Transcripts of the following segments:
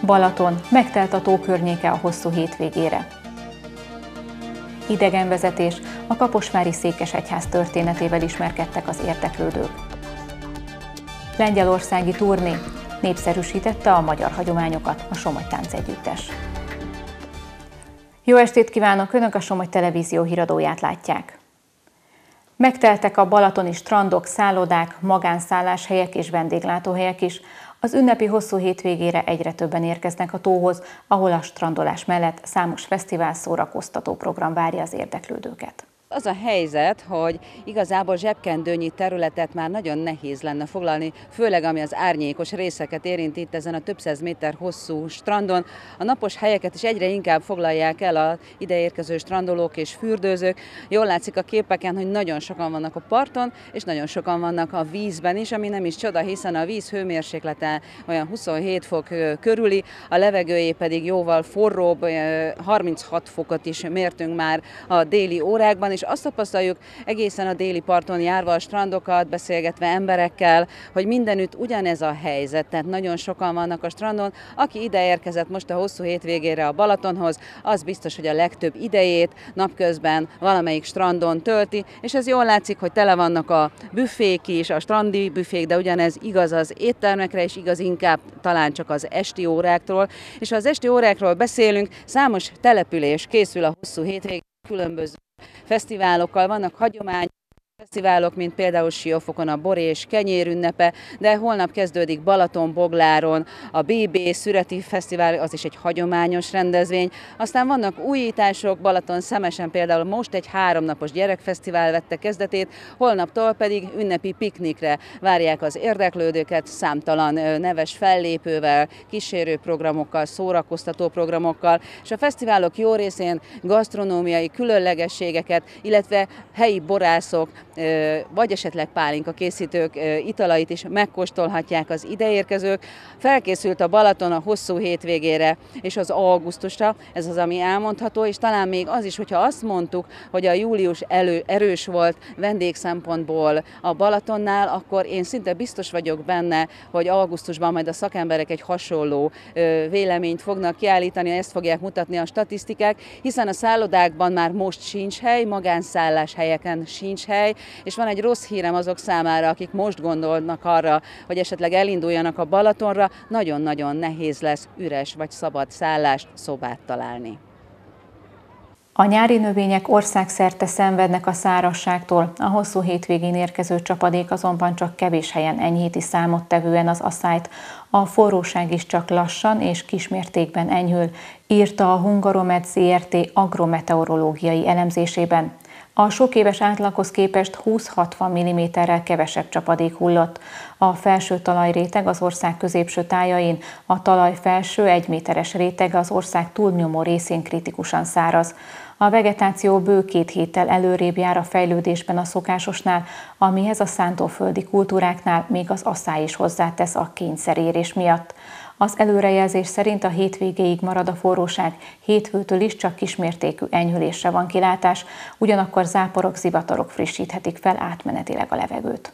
Balaton, megtelt a tó környéke a hosszú hétvégére. Idegenvezetés, a kaposvári székesegyház történetével ismerkedtek az érdeklődők. Lengyelországi turné, népszerűsítette a magyar hagyományokat a Somogy Táncegyüttes. Jó estét kívánok! Önök a Somogy Televízió híradóját látják. Megteltek a balatoni strandok, szállodák, magánszálláshelyek és vendéglátóhelyek is. Az ünnepi hosszú hétvégére egyre többen érkeznek a tóhoz, ahol a strandolás mellett számos fesztivál, szórakoztató program várja az érdeklődőket. Az a helyzet, hogy igazából zsebkendőnyi területet már nagyon nehéz lenne foglalni, főleg ami az árnyékos részeket érinti itt ezen a több száz méter hosszú strandon. A napos helyeket is egyre inkább foglalják el az ideérkező strandolók és fürdőzők. Jól látszik a képeken, hogy nagyon sokan vannak a parton, és nagyon sokan vannak a vízben is, ami nem is csoda, hiszen a víz hőmérséklete olyan 27 fok körüli, a levegőjé pedig jóval forróbb, 36 fokot is mértünk már a déli órákban, és azt tapasztaljuk egészen a déli parton járva a strandokat, beszélgetve emberekkel, hogy mindenütt ugyanez a helyzet, tehát nagyon sokan vannak a strandon. Aki ide érkezett most a hosszú hétvégére a Balatonhoz, az biztos, hogy a legtöbb idejét napközben valamelyik strandon tölti, és ez jól látszik, hogy tele vannak a büfék is, a strandi büfék, de ugyanez igaz az éttermekre, és igaz inkább talán csak az esti óráktól. És ha az esti órákról beszélünk, számos település készül a hosszú hétvégére, különböző fesztiválokkal, vannak hagyományos fesztiválok, mint például Siófokon a bor és kenyér ünnepe, de holnap kezdődik Balaton-Bogláron a BB Szüreti Fesztivál, az is egy hagyományos rendezvény. Aztán vannak újítások, Balaton-Szemesen például most egy 3 napos gyerekfesztivál vette kezdetét, holnaptól pedig ünnepi piknikre várják az érdeklődőket számtalan neves fellépővel, kísérő programokkal, szórakoztató programokkal, és a fesztiválok jó részén gasztronómiai különlegességeket, illetve helyi borászok, vagy esetleg pálinka készítők italait is megkóstolhatják az ideérkezők. Felkészült a Balaton a hosszú hétvégére és az augusztusra, ez az, ami elmondható, és talán még az is, hogyha azt mondtuk, hogy a július erős volt vendégszempontból a Balatonnál, akkor én szinte biztos vagyok benne, hogy augusztusban majd a szakemberek egy hasonló véleményt fognak kiállítani, ezt fogják mutatni a statisztikák, hiszen a szállodákban már most sincs hely, magánszállás helyeken sincs hely, és van egy rossz hírem azok számára, akik most gondolnak arra, hogy esetleg elinduljanak a Balatonra, nagyon-nagyon nehéz lesz üres vagy szabad szállást, szobát találni. A nyári növények országszerte szenvednek a szárazságtól, a hosszú hétvégén érkező csapadék azonban csak kevés helyen enyhíti számottevően az asszályt, a forróság is csak lassan és kismértékben enyhül, írta a Hungaromed Zrt. Agrometeorológiai elemzésében. A sok éves átlaghoz képest 20-60 mm-rel kevesebb csapadék hullott. A felső talajréteg az ország középső tájain, a talaj felső 1 méteres rétege az ország túlnyomó részén kritikusan száraz. A vegetáció bő 2 héttel előrébb jár a fejlődésben a szokásosnál, amihez a szántóföldi kultúráknál még az asszály is hozzátesz a kényszerérés miatt. Az előrejelzés szerint a hétvégéig marad a forróság, hétfőtől is csak kismértékű enyhülésre van kilátás, ugyanakkor záporok, zivatarok frissíthetik fel átmenetileg a levegőt.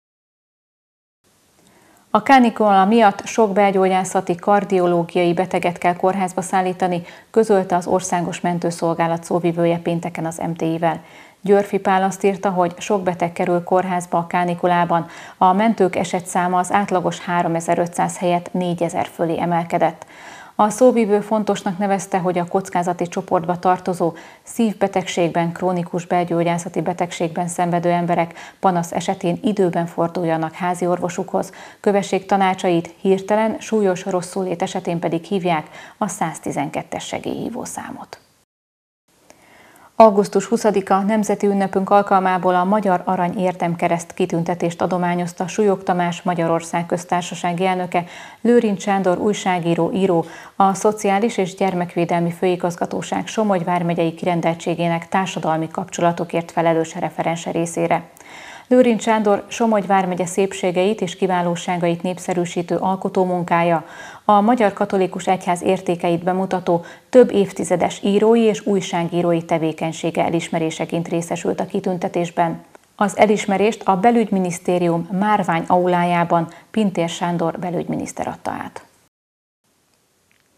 A kánikula miatt sok belgyógyászati, kardiológiai beteget kell kórházba szállítani, közölte az Országos Mentőszolgálat szóvivője pénteken az MTI-vel. Györfi Pál azt írta, hogy sok beteg kerül kórházba a kánikulában, a mentők esetszáma az átlagos 3500 helyett 4000 fölé emelkedett. A szóvivő fontosnak nevezte, hogy a kockázati csoportba tartozó, szívbetegségben, krónikus belgyógyászati betegségben szenvedő emberek panasz esetén időben forduljanak házi orvosukhoz, kövessék tanácsait, hirtelen, súlyos rosszulét esetén pedig hívják a 112-es segélyhívó számot. Augusztus 20-a nemzeti ünnepünk alkalmából a Magyar Arany Érdemkereszt kitüntetést adományozta Súlyog Tamás Magyarország Köztársasági elnöke, Lőrinc Sándor újságíró, a Szociális és Gyermekvédelmi Főigazgatóság Somogy vármegyei kirendeltségének társadalmi kapcsolatokért felelős referense részére. Lőrinc Sándor Somogy vármegye szépségeit és kiválóságait népszerűsítő alkotómunkája, a Magyar Katolikus Egyház értékeit bemutató több évtizedes írói és újságírói tevékenysége elismeréseként részesült a kitüntetésben. Az elismerést a Belügyminisztérium Márvány aulájában Pintér Sándor belügyminiszter adta át.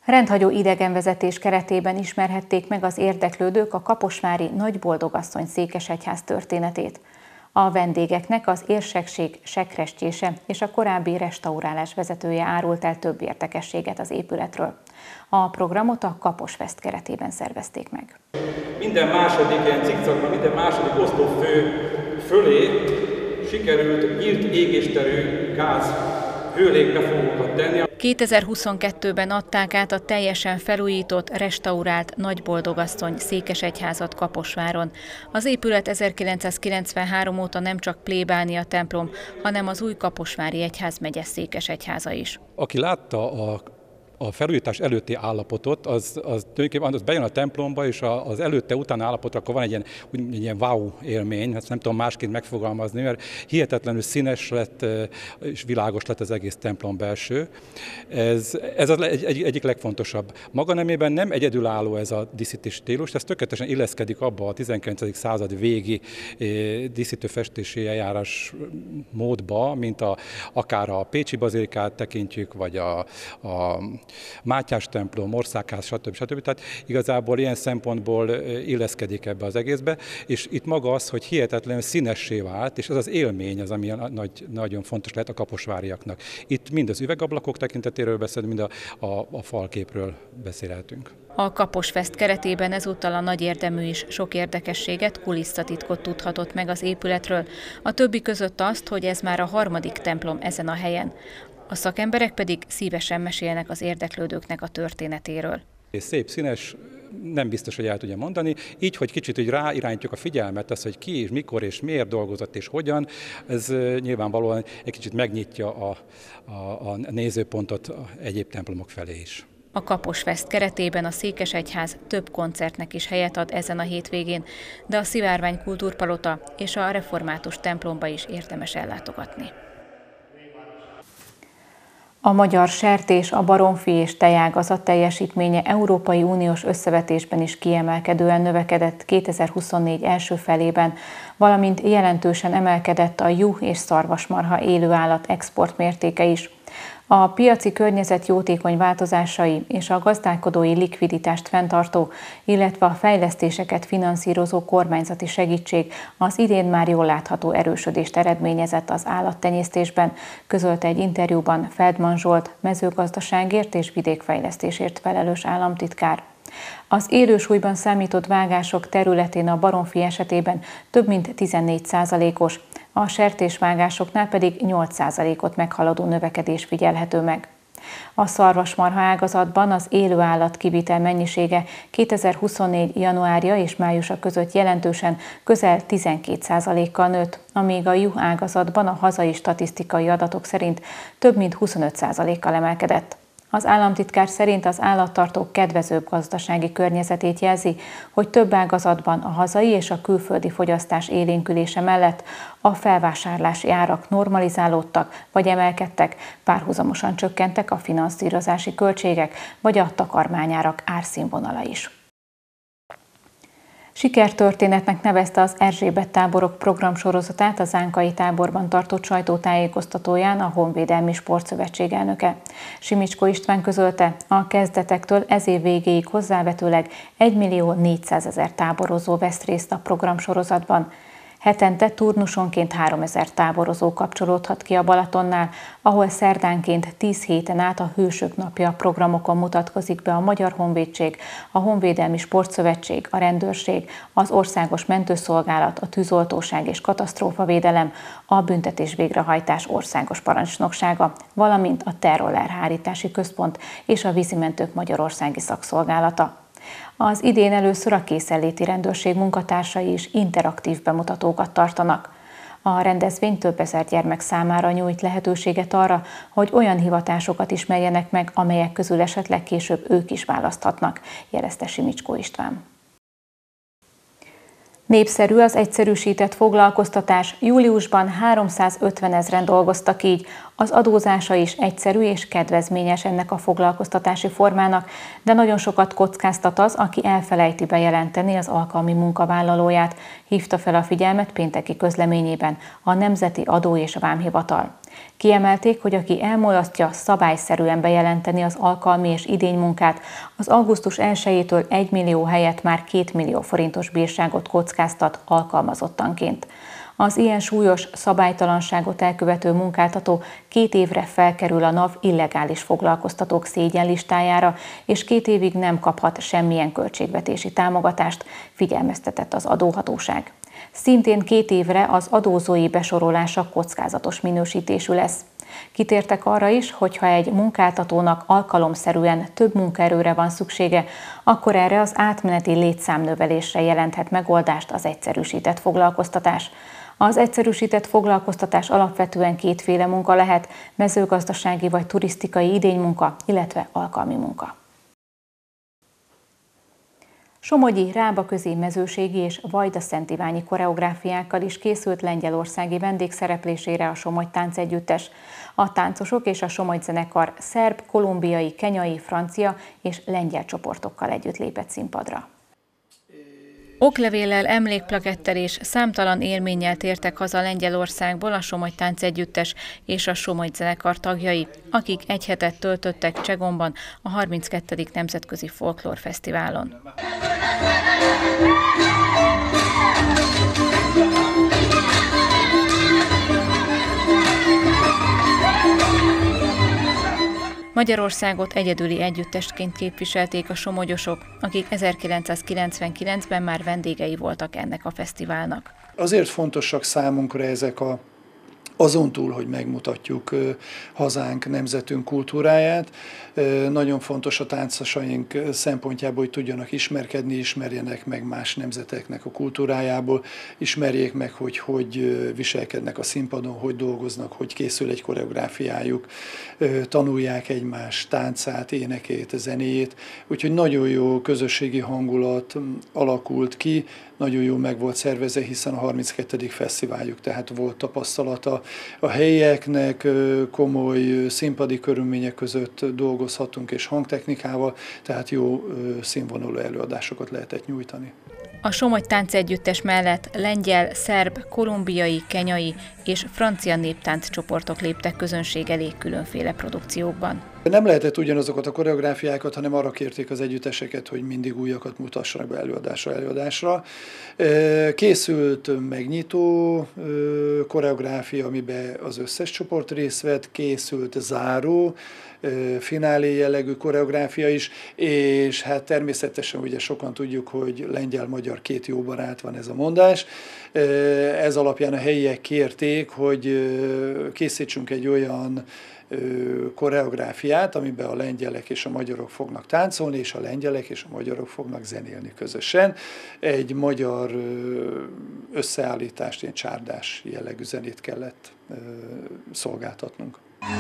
Rendhagyó idegenvezetés keretében ismerhették meg az érdeklődők a kaposvári Nagyboldogasszony székesegyház történetét. A vendégeknek az érsekség sekrestjése és a korábbi restaurálás vezetője árult el több érdekességet az épületről. A programot a Kaposfest keretében szervezték meg. Minden második ilyen cikcakban, minden második oszlopfő fölé sikerült nyílt égésterű gáz hőlékbefoglókat tenni. 2022-ben adták át a teljesen felújított, restaurált Nagyboldogasszony székesegyházat Kaposváron. Az épület 1993 óta nem csak plébánia templom, hanem az új kaposvári egyházmegye székesegyháza is. Aki látta a felújítás előtti állapotot, az tulajdonképpen az bejön a templomba, és az előtte-utána állapot, akkor van egy ilyen wow élmény, ezt nem tudom másként megfogalmazni, mert hihetetlenül színes lett és világos lett az egész templom belső. Ez az egyik legfontosabb. Maga nemében nem egyedülálló ez a díszítés stílus, ez tökéletesen illeszkedik abba a 19. század végi díszítőfestési eljárás módba, mint akár a Pécsi bazilikát tekintjük, vagy a Mátyás templom, Országház, stb. Tehát igazából ilyen szempontból illeszkedik ebbe az egészbe, és itt maga az, hogy hihetetlenül színessé vált, és ez az élmény az, ami nagyon fontos lehet a kaposváriaknak. Itt mind az üvegablakok tekintetéről beszélünk, mind a falképről beszélhetünk. A Kaposfest keretében ezúttal a nagy érdemű is sok érdekességet, kulisszatitkot tudhatott meg az épületről, a többi között azt, hogy ez már a harmadik templom ezen a helyen. A szakemberek pedig szívesen mesélnek az érdeklődőknek a történetéről. Szép, színes, nem biztos, hogy el tudja mondani, így, hogy kicsit hogy ráirányítjuk a figyelmet, az, hogy ki és mikor és miért dolgozott és hogyan, ez nyilvánvalóan egy kicsit megnyitja a nézőpontot egyéb templomok felé is. A Kaposfest keretében a székesegyház több koncertnek is helyet ad ezen a hétvégén, de a Szivárvány Kultúrpalota és a református templomba is érdemes ellátogatni. A magyar sertés, a baromfi és tejágazat teljesítménye Európai Uniós összevetésben is kiemelkedően növekedett 2024 első felében, valamint jelentősen emelkedett a juh és szarvasmarha élőállat export mértéke is. A piaci környezet jótékony változásai és a gazdálkodói likviditást fenntartó, illetve a fejlesztéseket finanszírozó kormányzati segítség az idén már jól látható erősödést eredményezett az állattenyésztésben, közölte egy interjúban Feldman Zsolt, mezőgazdaságért és vidékfejlesztésért felelős államtitkár. Az élősúlyban számított vágások területén a baromfi esetében több mint 14%-os, a sertésvágásoknál pedig 8%-ot meghaladó növekedés figyelhető meg. A szarvasmarha ágazatban az élőállat kivitel mennyisége 2024. januárja és májusa között jelentősen közel 12%-kal nőtt, amíg a juh ágazatban a hazai statisztikai adatok szerint több mint 25%-kal emelkedett. Az államtitkár szerint az állattartók kedvezőbb gazdasági környezetét jelzi, hogy több ágazatban a hazai és a külföldi fogyasztás élénkülése mellett a felvásárlási árak normalizálódtak vagy emelkedtek, párhuzamosan csökkentek a finanszírozási költségek vagy a takarmányárak árszínvonala is. Sikertörténetnek nevezte az Erzsébet táborok programsorozatát a Zánkai táborban tartott sajtótájékoztatóján a Honvédelmi Sportszövetség elnöke. Simicskó István közölte, a kezdetektől ez év végéig hozzávetőleg 1.400.000 táborozó vesz részt a programsorozatban. Hetente turnusonként 3000 táborozó kapcsolódhat ki a Balatonnál, ahol szerdánként 10 héten át a Hősök napja programokon mutatkozik be a Magyar Honvédség, a Honvédelmi Sportszövetség, a rendőrség, az Országos Mentőszolgálat, a Tűzoltóság és Katasztrófavédelem, a Büntetés végrehajtás országos parancsnoksága, valamint a Terrorelhárítási Központ és a Vízimentők Magyarországi Szakszolgálata. Az idén először a készenléti rendőrség munkatársai is interaktív bemutatókat tartanak. A rendezvény több ezer gyermek számára nyújt lehetőséget arra, hogy olyan hivatásokat ismerjenek meg, amelyek közül esetleg később ők is választhatnak, jelezte Simicskó István. Népszerű az egyszerűsített foglalkoztatás, júliusban 350 000-en dolgoztak így. Az adózása is egyszerű és kedvezményes ennek a foglalkoztatási formának, de nagyon sokat kockáztat az, aki elfelejti bejelenteni az alkalmi munkavállalóját, hívta fel a figyelmet pénteki közleményében a Nemzeti Adó és Vámhivatal. Kiemelték, hogy aki elmulasztja szabályszerűen bejelenteni az alkalmi és idénymunkát, az augusztus 1-től 1 millió helyett már 2 millió forintos bírságot kockáztat alkalmazottanként. Az ilyen súlyos szabálytalanságot elkövető munkáltató 2 évre felkerül a NAV illegális foglalkoztatók szégyenlistájára, és 2 évig nem kaphat semmilyen költségvetési támogatást, figyelmeztetett az adóhatóság. Szintén 2 évre az adózói besorolása kockázatos minősítésű lesz. Kitértek arra is, hogy ha egy munkáltatónak alkalomszerűen több munkaerőre van szüksége, akkor erre az átmeneti létszámnövelésre jelenthet megoldást az egyszerűsített foglalkoztatás. Az egyszerűsített foglalkoztatás alapvetően 2 munka lehet, mezőgazdasági vagy turisztikai idénymunka, illetve alkalmi munka. Somogyi, rábaközi, mezőségi és vajdaszántíványi koreográfiákkal is készült lengyelországi vendégszereplésére a Somogy táncegyüttes. A táncosok és a Somogy zenekar szerb, kolumbiai, kenyai, francia és lengyel csoportokkal együtt lépett színpadra. Oklevéllel, emlékplakettel és számtalan élménnyel tértek haza Lengyelországból a Somogy táncegyüttes és a Somogy zenekar tagjai, akik 1 hetet töltöttek Csegonban a 32. Nemzetközi Folklórfesztiválon. Magyarországot egyedüli együttesként képviselték a somogyosok, akik 1999-ben már vendégei voltak ennek a fesztiválnak. Azért fontosak számunkra ezek azon túl, hogy megmutatjuk hazánk, nemzetünk kultúráját, nagyon fontos a táncosaink szempontjából, hogy tudjanak ismerkedni, ismerjenek meg más nemzeteknek a kultúrájából, ismerjék meg, hogy viselkednek a színpadon, hogy dolgoznak, hogy készül egy koreográfiájuk, tanulják egymás táncát, énekét, zenéjét. Úgyhogy nagyon jó közösségi hangulat alakult ki, nagyon jó meg volt szervezve, hiszen a 32. fesztiváljuk, tehát volt tapasztalata a helyieknek, komoly színpadi körülmények között dolgozhatunk és hangtechnikával, tehát jó színvonalú előadásokat lehetett nyújtani. A Somogy táncegyüttes mellett lengyel, szerb, kolumbiai, kenyai és francia néptánccsoportok léptek közönség elé különféle produkciókban. Nem lehetett ugyanazokat a koreográfiákat, hanem arra kérték az együtteseket, hogy mindig újakat mutassanak be előadásra. Készült megnyitó koreográfia, amiben az összes csoport részt vett, készült záró, finálé jellegű koreográfia is, és hát természetesen ugye sokan tudjuk, hogy lengyel-magyar 2 jó barát van ez a mondás. Ez alapján a helyiek kérték, hogy készítsünk egy olyan koreográfiát, amiben a lengyelek és a magyarok fognak táncolni, és a lengyelek és a magyarok fognak zenélni közösen. Egy magyar összeállítást, ilyen csárdás jellegű zenét kellett szolgáltatnunk.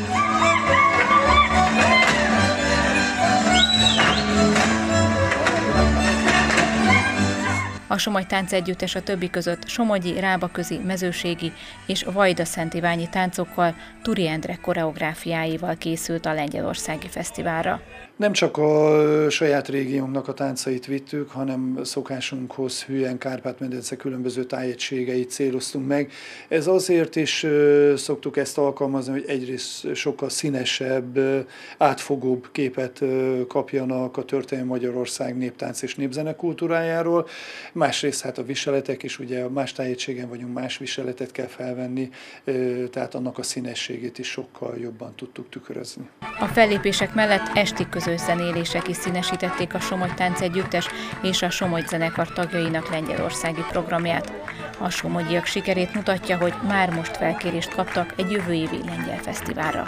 A Somogy táncegyüttes a többi között somogyi, rábaközi, mezőségi és vajdaszántíványi táncokkal, Turi Endre koreográfiáival készült a lengyelországi fesztiválra. Nem csak a saját régiónknak a táncait vittük, hanem szokásunkhoz hűen Kárpát-medence különböző tájegységeit céloztunk meg. Ez azért is szoktuk ezt alkalmazni, hogy egyrészt sokkal színesebb, átfogóbb képet kapjanak a történelmi Magyarország néptánc és népzene kultúrájáról. Másrészt hát a viseletek is, ugye a más tájegységen vagyunk, más viseletet kell felvenni, tehát annak a színességét is sokkal jobban tudtuk tükrözni. A fellépések mellett esti közös zenélések is színesítették a Somogy táncegyüttes és a Somogy zenekar tagjainak lengyelországi programját. A somogyiak sikerét mutatja, hogy már most felkérést kaptak egy jövő évi lengyel fesztiválra.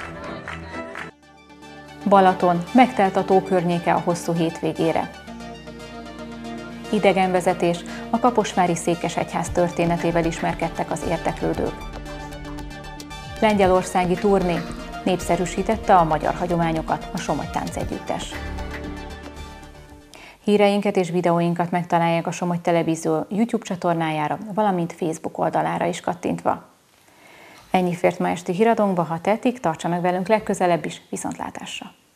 Balaton, megtelt a tó környéke a hosszú hétvégére. Idegenvezetés, a kaposvári székesegyház történetével ismerkedtek az érdeklődők. Lengyelországi turné, népszerűsítette a magyar hagyományokat a Somogy táncegyüttes. Híreinket és videóinkat megtalálják a Somogy Televízió YouTube csatornájára, valamint Facebook oldalára is kattintva. Ennyi fért ma esti híradónkba, ha tehetik, tartsanak velünk legközelebb is, viszontlátásra!